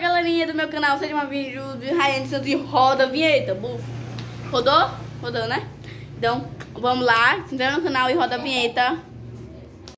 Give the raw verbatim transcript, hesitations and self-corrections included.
galerinha do meu canal, seja uma vídeo de Rayane Santos e roda a vinheta. Buf. Rodou? Rodou, né? Então, vamos lá, se inscreva no canal e roda a vinheta.